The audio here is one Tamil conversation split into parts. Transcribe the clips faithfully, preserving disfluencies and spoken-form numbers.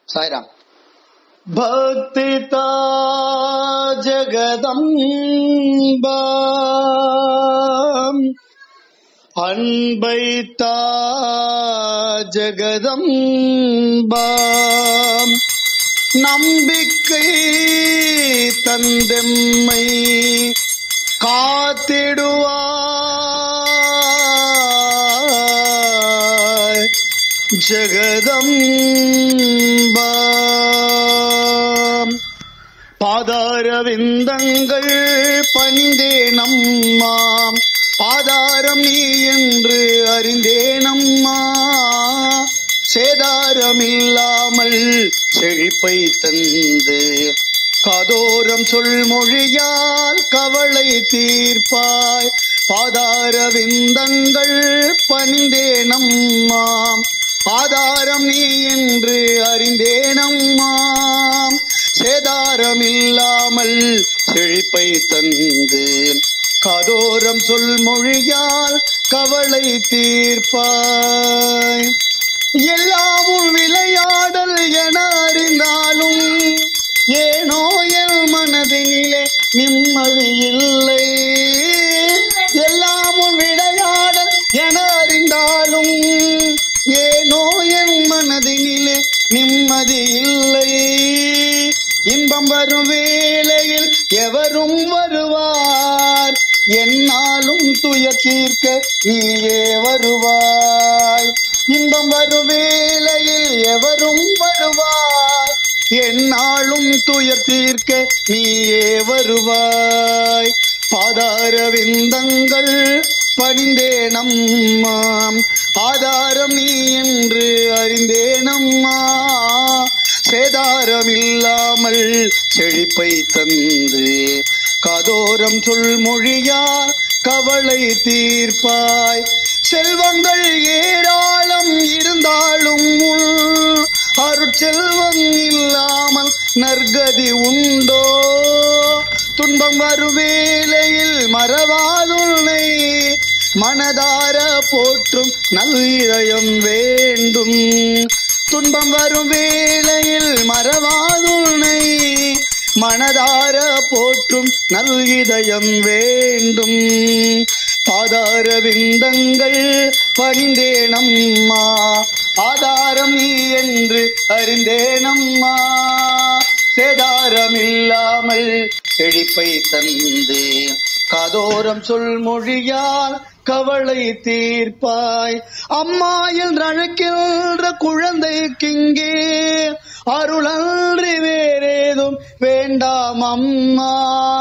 சாய்ராம். பக்திதா ஜகதம்பா அன்பைத்தா ஜகதம்பா நம்பிக்கை தந்தெம்மை காத்திடுவாய் ஜகதம்பா. பாதாரவிந்தங்கள் பணிந்தேனம்மா பாதாரம் நீ என்று அறிந்தேனம்மா. சேதாரமில்லாமல் செழிப்பை தந்து காதோரம் சொல் மொழியால் கவலை தீர்ப்பாய். பாதாரவிந்தங்கள் பணிந்தேனம்மா ஆதாரம் நீ என்று அறிந்தேனம்மா. சேதாரமில்லாமல் செழிப்பை தந்து காதோரம் சொல் மொழியால் கவலை தீர்ப்பாய். எல்லாமும் விளையாடல் என அறிந்தாலும் ஏனோ என் மனதினிலே நிம்மதி இல்லை. எல்லாமும் விளையாடல் என அறிந்தாலும் ஏனோ என் மனதினிலே நிம்மதி இல்லை. இன்பம் வரும் வேளையில் எவரும் வருவார், என்னாலும் துயர் தீர்க்க நீயே வருவாய். இன்பம் வரும் வேளையில் எவரும் வருவார், என்னாலும் துயர் தீர்க்க நீயே வருவாய். பாதாரவிந்தங்கள் பணிந்தேனம்மா ஆதாரம் நீ என்று அறிந்தேனம்மா. சேதாரமில்லாமல் செழிப்பை தந்து காதோரம் சொல் மொழியால் கவலை தீர்ப்பாய். செல்வங்கள் ஏராளம் இருந்தாலும் அருட்செல்வம் இல்லாமல் நற்கதி உண்டோ. துன்பம் வரும் வேளையில் மறவாதுனை மனதார போற்றும் நல் இதயம் வேண்டும். துன்பம் வரும் வேளையில் மறவாதுனை மனதார போற்றும் நல் இதயம் வேண்டும். பாதாரவிந்தங்கள் பணிந்தேனம்மா ஆதாரம் நீ என்று அறிந்தேனம்மா. சேதாரமில்லாமல் செழிப்பை தந்து காதோரம் சொல் மொழியால் கவலை தீர்ப்பாய். அம்மா என்று அழைக்கின்ற குழந்தைக்கிங்கே அருளன்றி வேறேதும் வேண்டாம் அம்மா.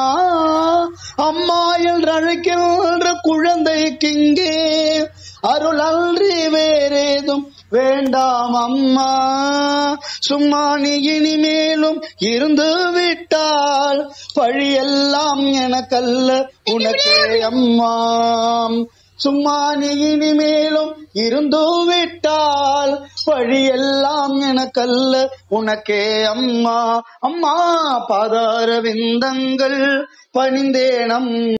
அம்மா என்று அழைக்கின்ற குழந்தைக்கிங்கே அருளன்றி வேறேதும் வேண்டாம் அம்மா. சும்மா நீ இனிமேலும் இருந்து விட்டால் பழியெல்லாம் எனக்கல்ல உனக்கே அம்மா. சும்மா நீ இனிமேலும் இருந்து விட்டால் பழியெல்லாம் எனக்கல்ல உனக்கே அம்மா. அம்மா பாதாரவிந்தங்கள் பணிந்தேனம்